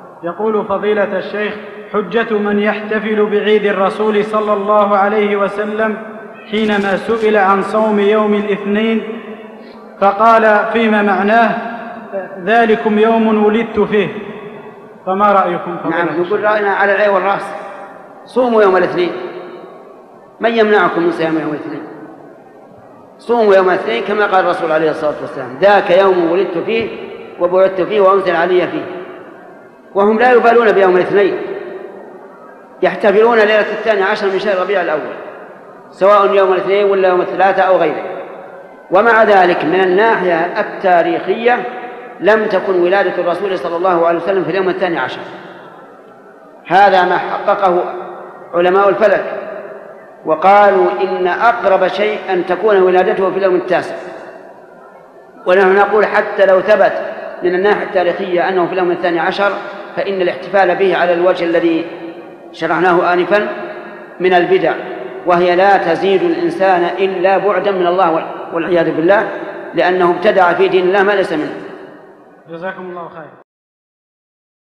يقول فضيلة الشيخ: حجة من يحتفل بعيد الرسول صلى الله عليه وسلم حينما سئل عن صوم يوم الاثنين فقال فيما معناه: ذلكم يوم ولدت فيه. فما رأيكم فضيلة الشيخ؟ نعم، نقول رأينا على العين والرأس، صوموا يوم الاثنين، من يمنعكم من صيام يوم الاثنين؟ صوموا يوم الاثنين كما قال الرسول عليه الصلاة والسلام: ذاك يوم ولدت فيه وبعثت فيه وأنزل علي فيه. وهم لا يبالون بيوم الاثنين، يحتفلون ليلة 12 من شهر ربيع الأول، سواء يوم الاثنين ولا يوم الثلاثة أو غيره. ومع ذلك من الناحية التاريخية لم تكن ولادة الرسول صلى الله عليه وسلم في اليوم 12. هذا ما حققه علماء الفلك، وقالوا إن أقرب شيء أن تكون ولادته في اليوم 9. ونحن نقول حتى لو ثبت من الناحية التاريخية أنه في اليوم 12 فإن الاحتفال به على الوجه الذي شرعناه آنفا من البدع، وهي لا تزيد الإنسان إلا بعدا من الله والعياذ بالله، لأنه ابتدع في دين الله ما ليس منه. جزاكم الله خير.